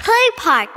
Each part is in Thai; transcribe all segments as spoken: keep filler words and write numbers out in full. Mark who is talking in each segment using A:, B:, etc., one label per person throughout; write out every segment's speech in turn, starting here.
A: Play Park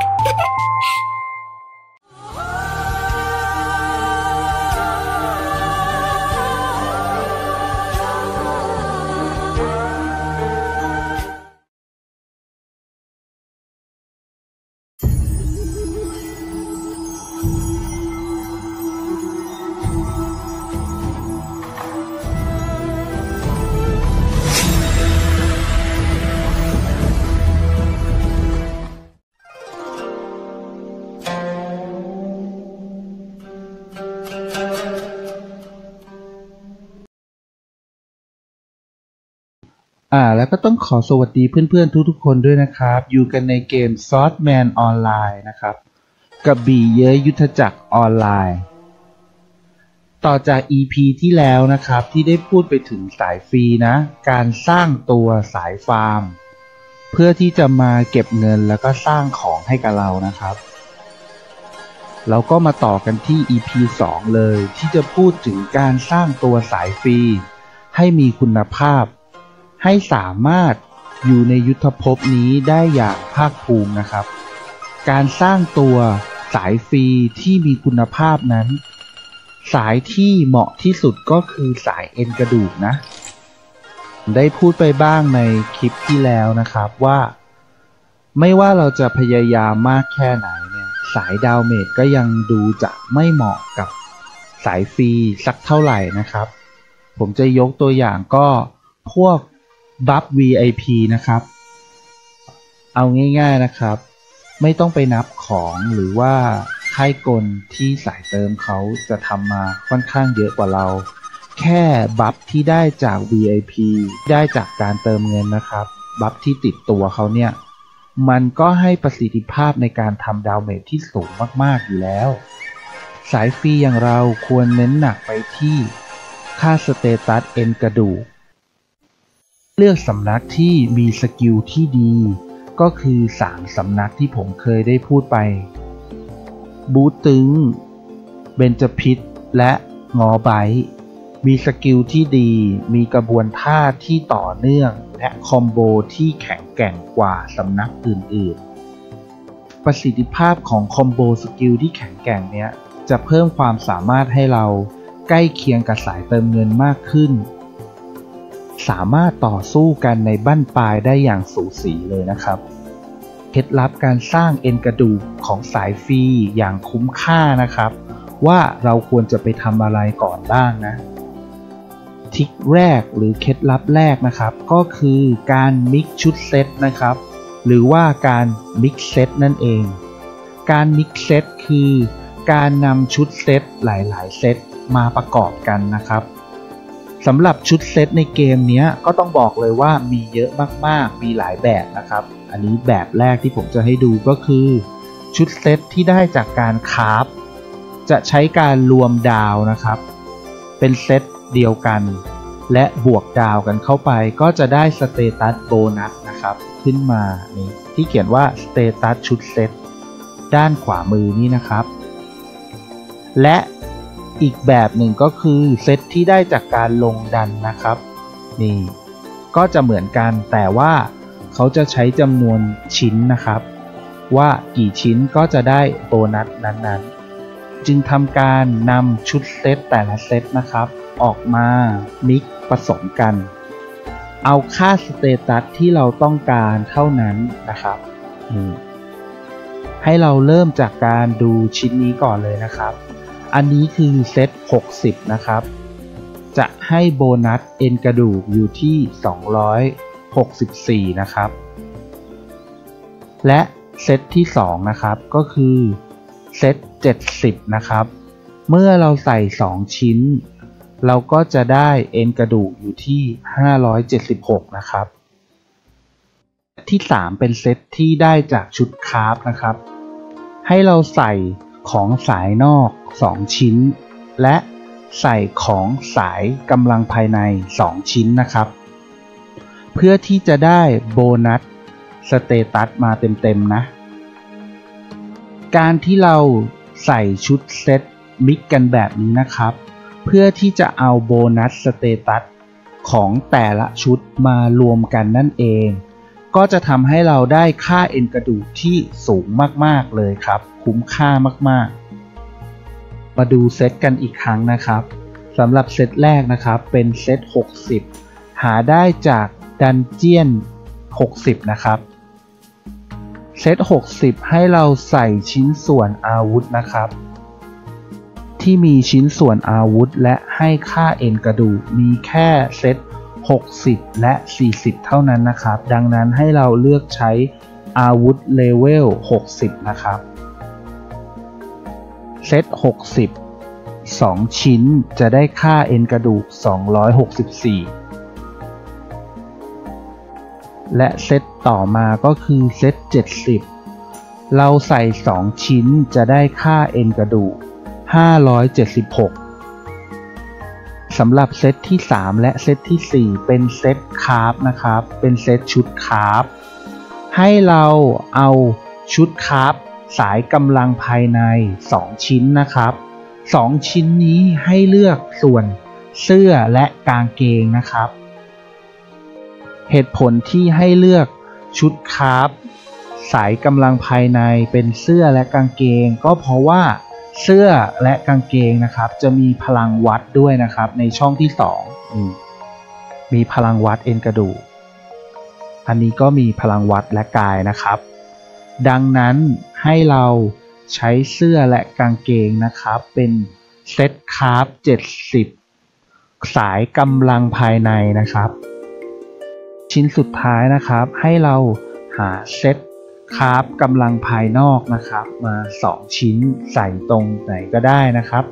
B: อ่าแล้วก็ต้องขอสวัสดีเพื่อนๆทุกๆคนด้วยนะครับอยู่กันในเกม Swordsman ออนไลน์นะครับกระบี่เย้ยยุทธจักรออนไลน์ต่อจาก อี พี ที่แล้วนะครับที่ได้พูดไปถึงสายฟรีนะการสร้างตัวสายฟาร์มเพื่อที่จะมาเก็บเงินแล้วก็สร้างของให้กับเรานะครับเราก็มาต่อกันที่ อี พี สองเลยที่จะพูดถึงการสร้างตัวสายฟรีให้มีคุณภาพให้สามารถอยู่ในยุทธภพนี้ได้อย่างภาคภูมินะครับการสร้างตัวสายฟรีที่มีคุณภาพนั้นสายที่เหมาะที่สุดก็คือสายเอ็นกระดูกนะได้พูดไปบ้างในคลิปที่แล้วนะครับว่าไม่ว่าเราจะพยายามมากแค่ไหนเนี่ยสายดาวเมจก็ยังดูจะไม่เหมาะกับสายฟรีสักเท่าไหร่นะครับผมจะยกตัวอย่างก็พวกบัฟ วี ไอ พี นะครับเอาง่ายๆนะครับไม่ต้องไปนับของหรือว่าค่ายกลที่สายเติมเขาจะทำมาค่อนข้างเยอะกว่าเราแค่บัฟที่ได้จาก วี ไอ พี ได้จากการเติมเงินนะครับบัฟที่ติดตัวเขาเนี่ยมันก็ให้ประสิทธิภาพในการทำดาเมจที่สูงมากๆอยู่แล้วสายฟรีอย่างเราควรเน้นหนักไปที่ค่าสเตตัสเอ็นกระดูกเลือกสำนักที่มีสกิลที่ดีก็คือสามสำนักที่ผมเคยได้พูดไปบูตึงเบญจพิตรและงอไบมีสกิลที่ดีมีกระบวนท่าที่ต่อเนื่องและคอมโบที่แข็งแกร่งกว่าสำนักอื่นๆประสิทธิภาพของคอมโบสกิลที่แข็งแกร่งเนี้ยจะเพิ่มความสามารถให้เราใกล้เคียงกับสายเติมเงินมากขึ้นสามารถต่อสู้กันในบั้นปลายได้อย่างสูสีเลยนะครับเคล็ดลับการสร้างเอ็นกระดูกของสายฟรีอย่างคุ้มค่านะครับว่าเราควรจะไปทำอะไรก่อนบ้างนะทริคแรกหรือเคล็ดลับแรกนะครับก็คือการมิกชุดเซตนะครับหรือว่าการมิกเซตนั่นเองการมิกเซตคือการนำชุดเซตหลายๆเซตมาประกอบกันนะครับสำหรับชุดเซตในเกมนี้ก็ต้องบอกเลยว่ามีเยอะมากๆมีหลายแบบนะครับอันนี้แบบแรกที่ผมจะให้ดูก็คือชุดเซตที่ได้จากการคราฟจะใช้การรวมดาวนะครับเป็นเซตเดียวกันและบวกดาวกันเข้าไปก็จะได้สเตตัสโบนัสนะครับขึ้นมานี่ที่เขียนว่าสเตตัสชุดเซตด้านขวามือนี่นะครับและอีกแบบหนึ่งก็คือเซตที่ได้จากการลงดันนะครับนี่ก็จะเหมือนกันแต่ว่าเขาจะใช้จำนวนชิ้นนะครับว่ากี่ชิ้นก็จะได้โบนัสนั้นๆจึงทำการนำชุดเซตแต่ละเซตนะครับออกมามิกผสมกันเอาค่าสเตตัสที่เราต้องการเท่านั้นนะครับนี่ให้เราเริ่มจากการดูชิ้นนี้ก่อนเลยนะครับอันนี้คือเซตหกสิบนะครับจะให้โบนัสเอ็นกระดูกอยู่ที่สองร้อยหกสิบสี่นะครับและเซตที่สองนะครับก็คือเซตเจ็ดสิบนะครับเมื่อเราใส่สองชิ้นเราก็จะได้เอ็นกระดูกอยู่ที่ห้าร้อยเจ็ดสิบหกนะครับที่สามเป็นเซตที่ได้จากชุดคราฟนะครับให้เราใส่ของสายนอกสองชิ้นและใส่ของสายกำลังภายในสองชิ้นนะครับเพื่อที่จะได้โบนัสสเตตัสมาเต็มๆนะการที่เราใส่ชุดเซตมิกกันแบบนี้นะครับเพื่อที่จะเอาโบนัสสเตตัสของแต่ละชุดมารวมกันนั่นเองก็จะทำให้เราได้ค่าเอ็นกระดูกที่สูงมากๆเลยครับคุ้มค่ามากๆมาดูเซตกันอีกครั้งนะครับสำหรับเซตแรกนะครับเป็นเซตหกสิบหาได้จากดันเจียนหกสิบนะครับเซตหกสิบให้เราใส่ชิ้นส่วนอาวุธนะครับที่มีชิ้นส่วนอาวุธและให้ค่าเอ็นกระดูกมีแค่เซตหกสิบและสี่สิบเท่านั้นนะครับดังนั้นให้เราเลือกใช้อาวุธเลเวลหกสิบนะครับเซตหกสิบ สองชิ้นจะได้ค่าเอ็นกระดูกสองร้อยหกสิบสี่และเซตต่อมาก็คือเซตเจ็ดสิบเราใส่สองชิ้นจะได้ค่าเอ็นกระดูกห้าร้อยเจ็ดสิบหกสำหรับเซตที่สามและเซตที่สี่เป็นเซตคาร์บนะครับเป็นเซตชุดคาร์บให้เราเอาชุดคาร์บสายกำลังภายในสองชิ้นนะครับสองชิ้นนี้ให้เลือกส่วนเสื้อและกางเกงนะครับเหตุผลที่ให้เลือกชุดคาร์บสายกำลังภายในเป็นเสื้อและกางเกงก็เพราะว่าเสื้อและกางเกงนะครับจะมีพลังวัดด้วยนะครับในช่องที่สองมีพลังวัดเอ็นกระดูกอันนี้ก็มีพลังวัดและกายนะครับดังนั้นให้เราใช้เสื้อและกางเกงนะครับเป็นเซตคาร์บเจ็ดสิบสายกำลังภายในนะครับชิ้นสุดท้ายนะครับให้เราหาเซตคาร์บกำลังภายนอกนะครับมาสองชิ้นใส่ตรงไหนก็ได้นะครับ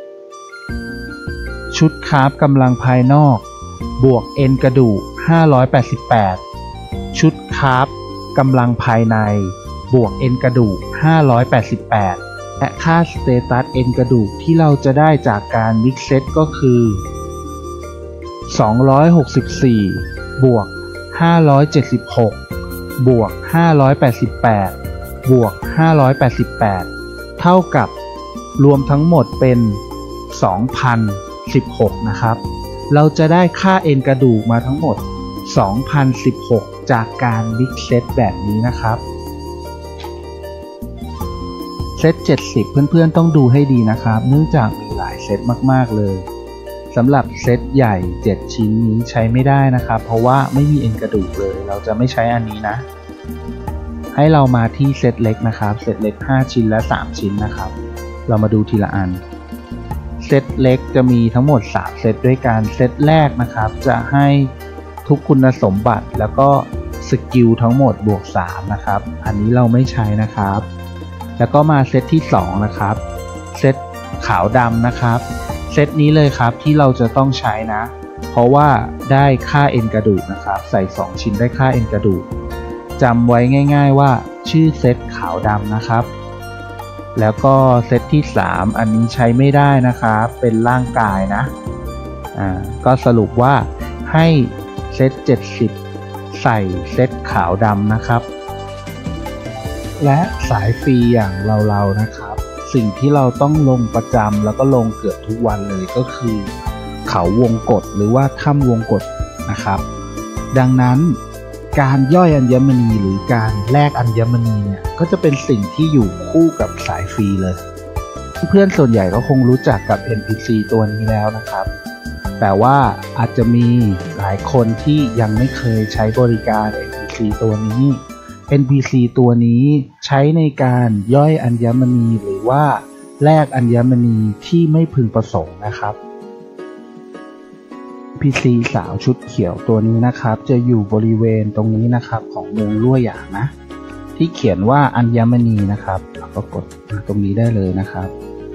B: ชุดคาร์บกำลังภายนอกบวกเอ็นกระดูกห้าร้อยแปดสิบแปดชุดคาร์บกำลังภายในบวกเอ็นกระดูกห้าร้อยแปดสิบแปดและค่าสเตตัสเอ็นกระดูกที่เราจะได้จากการมิกซ์เซตก็คือสองร้อยหกสิบสี่บวกห้าร้อยเจ็ดสิบหกบวกห้าร้อยแปดสิบแปดบวกห้าร้อยแปดสิบแปดเท่ากับรวมทั้งหมดเป็น สองพันสิบหก นะครับเราจะได้ค่าเอ็นกระดูกมาทั้งหมด สองพันสิบหก จากการมิกซ์เซตแบบนี้นะครับเซตเจ็ดสิบเพื่อนๆต้องดูให้ดีนะครับเนื่องจากมีหลายเซตมากๆเลยสำหรับเซตใหญ่เจ็ดชิ้นนี้ใช้ไม่ได้นะครับเพราะว่าไม่มีเอ็นกระดูกเลยเราจะไม่ใช้อันนี้นะให้เรามาที่เซตเล็กนะครับเซตเล็กห้าชิ้นและสามชิ้นนะครับเรามาดูทีละอันเซตเล็กจะมีทั้งหมดสามเซตด้วยกันเซตแรกนะครับจะให้ทุกคุณสมบัติแล้วก็สกิลทั้งหมดบวกสามนะครับอันนี้เราไม่ใช้นะครับแล้วก็มาเซตที่สองนะครับเซตขาวดำนะครับเซตนี้เลยครับที่เราจะต้องใช้นะเพราะว่าได้ค่าเอ็นกระดูกนะครับใส่สองชิ้นได้ค่าเอ็นกระดูกจำไว้ง่ายๆว่าชื่อเซตขาวดำนะครับแล้วก็เซตที่สามอันนี้ใช้ไม่ได้นะครับเป็นร่างกายนะอ่าก็สรุปว่าให้เซตเจ็ดสิบใส่เซตขาวดำนะครับและสายฟรีอย่างเราๆนะครับสิ่งที่เราต้องลงประจำแล้วก็ลงเกือบทุกวันเลยก็คือเขาวงกฏหรือว่าถ้ำวงกฏนะครับดังนั้นการย่อยอัญมณีหรือการแลกอัญมณีเนี่ยก็จะเป็นสิ่งที่อยู่คู่กับสายฟรีเลยเพื่อนส่วนใหญ่ก็คงรู้จักกับ เอ็น พี ซี ตัวนี้แล้วนะครับแต่ว่าอาจจะมีหลายคนที่ยังไม่เคยใช้บริการ เอ็น พี ซี ตัวนี้ เอ็น พี ซี ตัวนี้ใช้ในการย่อยอัญมณีหรือว่าแลกอัญมณีที่ไม่พึงประสงค์นะครับ พี ซี สาวชุดเขียวตัวนี้นะครับจะอยู่บริเวณตรงนี้นะครับของเมืองลั่วหยางนะที่เขียนว่าอัญมณีนะครับเราก็กดตรงนี้ได้เลยนะครับ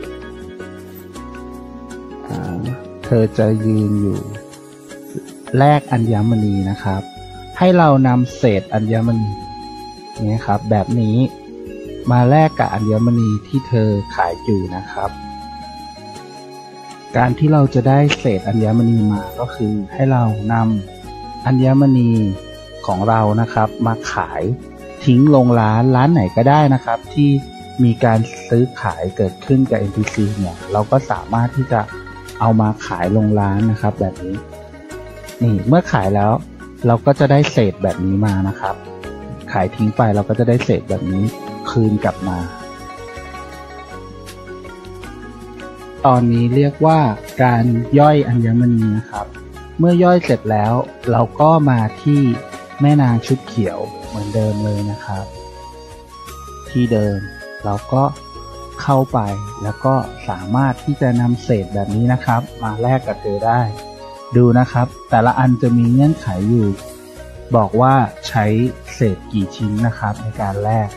B: เธอจะยืนอยู่แลกอัญมณีนะครับให้เรานำเศษอัญมณีนี่ครับแบบนี้มาแลกกับอัญมณีที่เธอขายอยู่นะครับการที่เราจะได้เศษอัญมณีมาก็คือให้เรานำอัญมณีของเรานะครับมาขายทิ้งลงร้านร้านไหนก็ได้นะครับที่มีการซื้อขายเกิดขึ้นกับ เอ็น พี ซี เนี่ยเราก็สามารถที่จะเอามาขายลงร้านนะครับแบบนี้นี่เมื่อขายแล้วเราก็จะได้เศษแบบนี้มานะครับขายทิ้งไปเราก็จะได้เศษแบบนี้คืนกลับมาตอนนี้เรียกว่าการย่อยอัญมณีนะครับเมื่อย่อยเสร็จแล้วเราก็มาที่แม่นางชุดเขียวเหมือนเดิมเลยนะครับที่เดิมเราก็เข้าไปแล้วก็สามารถที่จะนำเศษแบบนี้นะครับมาแลกกับเธอได้ดูนะครับแต่ละอันจะมีเงื่อนไขอยู่บอกว่าใช้เศษกี่ชิ้นนะครับในการแลก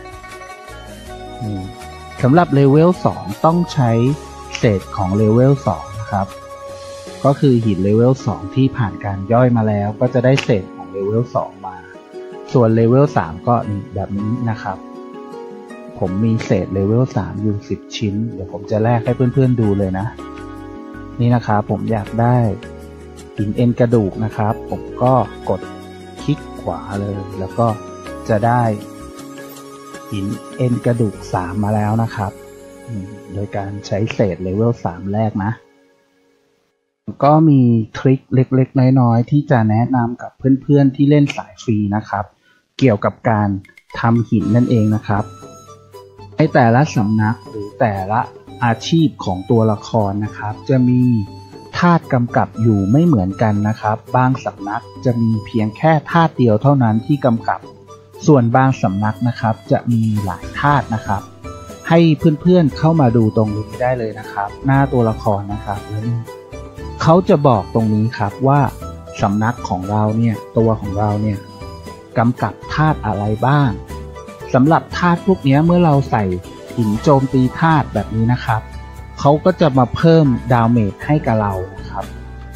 B: สำหรับเลเวลสองต้องใช้เศษของเลเวลสองนะครับก็คือหินเลเวลสองที่ผ่านการย่อยมาแล้วก็จะได้เศษของเลเวลสองมาส่วนเลเวลสามก็นี่แบบนี้นะครับผมมีเศษเลเวลสามอยู่สิบชิ้นเดี๋ยวผมจะแลกให้เพื่อนๆดูเลยนะนี่นะครับผมอยากได้หินเอ็นกระดูกนะครับผมก็กดคลิกขวาเลยแล้วก็จะได้หินเอ็นกระดูกสามมาแล้วนะครับโดยการใช้เศษเลเวลสามแรกนะก็มีทริคเล็กๆน้อยๆที่จะแนะนำกับเพื่อนๆที่เล่นสายฟรีนะครับเกี่ยวกับการทำหินนั่นเองนะครับในแต่ละสำนักหรือแต่ละอาชีพของตัวละครนะครับจะมีธาตุกำกับอยู่ไม่เหมือนกันนะครับบางสำนักจะมีเพียงแค่ธาตุเดียวเท่านั้นที่กำกับส่วนบางสำนักนะครับจะมีหลายธาตุนะครับให้เพื่อนๆเข้ามาดูตรงนี้ได้เลยนะครับหน้าตัวละครนะครับแล้วเขาจะบอกตรงนี้ครับว่าสำนักของเราเนี่ยตัวของเราเนี่ยกำกับธาตุอะไรบ้างสำหรับธาตุพวกนี้เมื่อเราใส่หินโจมตีธาตุแบบนี้นะครับเขาก็จะมาเพิ่มดาเมจให้กับเราครับ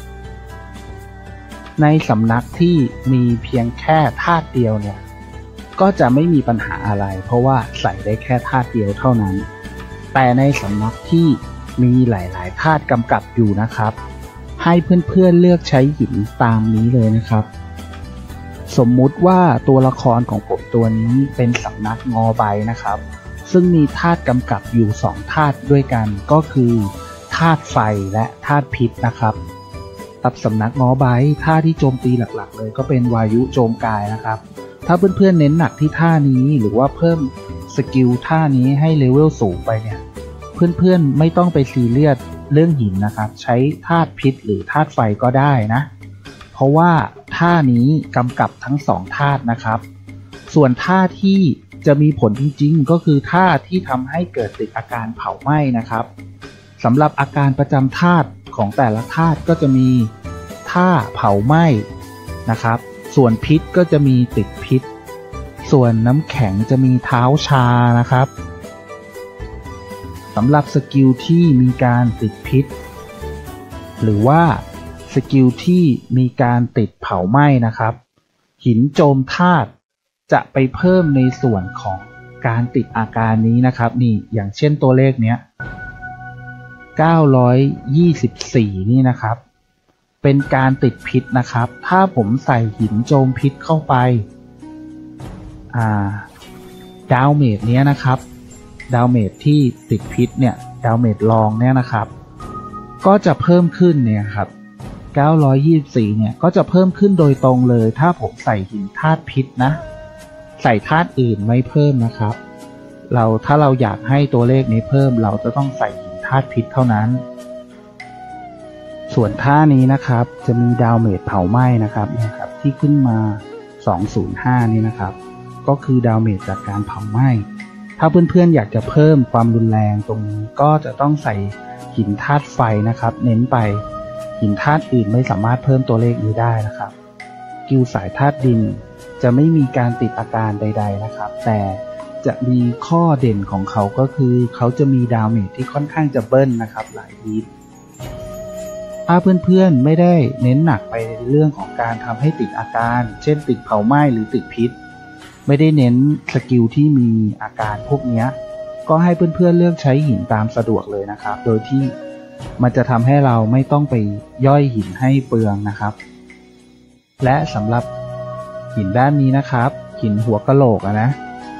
B: ในสำนักที่มีเพียงแค่ธาตุเดียวเนี่ยก็จะไม่มีปัญหาอะไรเพราะว่าใส่ได้แค่ธาตุเดียวเท่านั้นแต่ในสำนักที่มีหลายๆธาตุกำกับอยู่นะครับให้เพื่อนๆเลือกใช้หินตามนี้เลยนะครับสมมุติว่าตัวละครของผมตัวนี้เป็นสำนักงอใบนะครับซึ่งมีธาตุกำกับอยู่สองธาตุด้วยกันก็คือธาตุไฟและธาตุพิษนะครับตับสำนักงอใบธาตุที่โจมตีหลักๆเลยก็เป็นวายุโจมกายนะครับถ้าเพื่อนๆเน้นหนักที่ท่านี้หรือว่าเพิ่มสกิลท่านี้ให้เลเวลสูงไปเนี่ยเพื่อนๆไม่ต้องไปซีเรียสเรื่องหินนะครับใช้ธาตุพิษหรือธาตุไฟก็ได้นะเพราะว่าท่านี้กำกับทั้งสองธาตุนะครับส่วนท่าที่จะมีผลจริงๆก็คือท่าที่ทำให้เกิดติดอาการเผาไหม้นะครับสำหรับอาการประจำธาตุของแต่ละธาตุก็จะมีท่าเผาไหม้นะครับส่วนพิษก็จะมีติดพิษส่วนน้ำแข็งจะมีเท้าชานะครับสำหรับสกิลที่มีการติดพิษหรือว่าสกิลที่มีการติดเผาไหม้นะครับหินโจมธาตุจะไปเพิ่มในส่วนของการติดอาการนี้นะครับนี่อย่างเช่นตัวเลขเนี้ยเก้าร้อยยี่สิบสี่นี่นะครับเป็นการติดพิษนะครับถ้าผมใส่หินโจมพิษเข้าไปอ่าดาวเมจเนี้ยนะครับดาวเมจที่ติดพิษเนี่ยดาวเมจรองเนี่ยนะครับก็จะเพิ่มขึ้นเนี่ยครับเก้าร้อยยี่สิบสี่เนี่ยก็จะเพิ่มขึ้นโดยตรงเลยถ้าผมใส่หินธาตุพิษนะใส่ธาตุอื่นไม่เพิ่มนะครับเราถ้าเราอยากให้ตัวเลขนี้เพิ่มเราจะต้องใส่หินธาตุพิษเท่านั้นส่วนท่านี้นะครับจะมีดาวเมจเผาไหม้นะครับเนี่ยครับที่ขึ้นมาสองศูนย์ห้านี่นะครับก็คือดาวเมจจากการเผาไหม้ถ้าเพื่อนๆอยากจะเพิ่มความรุนแรงตรงนี้ก็จะต้องใส่หินธาตุไฟนะครับเน้นไปหินธาตุอื่นไม่สามารถเพิ่มตัวเลขนี้ได้นะครับกิลสายธาตุดินจะไม่มีการติดอาการใดๆนะครับแต่จะมีข้อเด่นของเขาก็คือเขาจะมีดาเมจที่ค่อนข้างจะเบิ้ลนะครับหลายฮิตถ้าเพื่อนๆไม่ได้เน้นหนักไปในเรื่องของการทำให้ติดอาการเช่นติดเผาไหม้หรือติดพิษไม่ได้เน้นสกิลที่มีอาการพวกนี้ก็ให้เพื่อนๆเลือกใช้หินตามสะดวกเลยนะครับโดยที่มันจะทำให้เราไม่ต้องไปย่อยหินให้เปลืองนะครับและสำหรับหินด้านนี้นะครับหินหัวกะโหลกนะ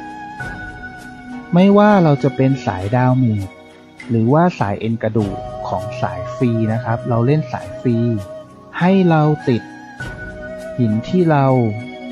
B: ไม่ว่าเราจะเป็นสายดาวเมจหรือว่าสายเอ็นกระดูกของสายฟรีนะครับเราเล่นสายฟรีให้เราติดหินที่เรา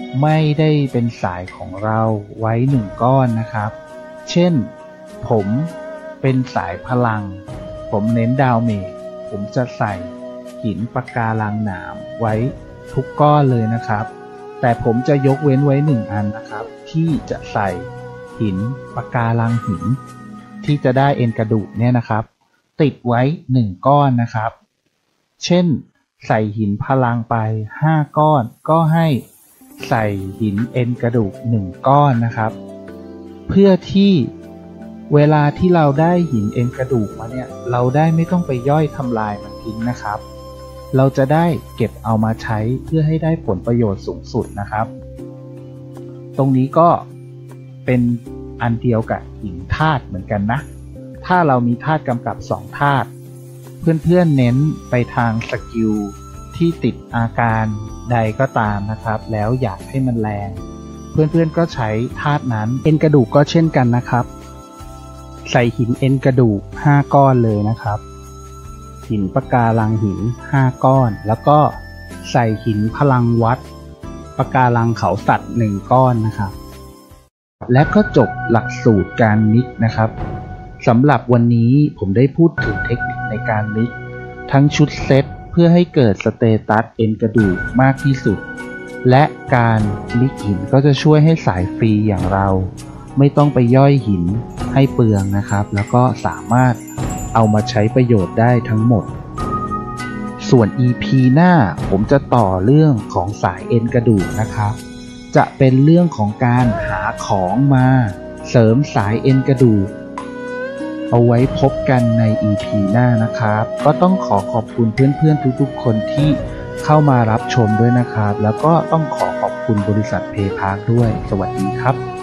B: ไม่ได้เป็นสายของเราไว้หนึ่งก้อนนะครับเช่นผมเป็นสายพลังผมเน้นดาวเมจผมจะใส่หินปะการังหนามไว้ทุกก้อนเลยนะครับแต่ผมจะยกเว้นไว้หนึ่งอันนะครับที่จะใส่หินปะการังหินที่จะได้เอ็นกระดูกเนี่ยนะครับติดไว้หนึ่งก้อนนะครับเช่นใส่หินพลังไปห้าก้อนก็ให้ใส่หินเอ็นกระดูกหนึ่งก้อนนะครับเพื่อที่เวลาที่เราได้หินเอ็นกระดูกมาเนี่ยเราได้ไม่ต้องไปย่อยทำลายมันทิ้งนะครับเราจะได้เก็บเอามาใช้เพื่อให้ได้ผลประโยชน์สูงสุดนะครับตรงนี้ก็เป็นอันเดียวกับหินธาตุเหมือนกันนะถ้าเรามีธาตุกำกับสองธาตุเพื่อนๆเน้นไปทางสกิลที่ติดอาการใดก็ตามนะครับแล้วอยากให้มันแรงเพื่อนๆก็ใช้ธาตุนั้นเอ็นกระดูกก็เช่นกันนะครับใส่หินเอ็นกระดูกห้าก้อนเลยนะครับหินปะการังหินห้าก้อนแล้วก็ใส่หินพลังวัดปะการังเขาสัตว์หนึ่งก้อนนะครับและก็จบหลักสูตรการมิกนะครับสำหรับวันนี้ผมได้พูดถึงเทคนิคในการมิกทั้งชุดเซตเพื่อให้เกิดสเตตัสเอ็นกระดูกมากที่สุดและการมิกหินก็จะช่วยให้สายฟรีอย่างเราไม่ต้องไปย่อยหินให้เปลืองนะครับแล้วก็สามารถเอามาใช้ประโยชน์ได้ทั้งหมดส่วน อี พี หน้าผมจะต่อเรื่องของสายเอ็นกระดูกนะครับจะเป็นเรื่องของการหาของมาเสริมสายเอ็นกระดูกเอาไว้พบกันใน อี พี หน้านะครับก็ต้องขอขอบคุณเพื่อนๆทุกๆคนที่เข้ามารับชมด้วยนะครับแล้วก็ต้องขอขอบคุณบริษัทเพย์พาร์คด้วยสวัสดีครับ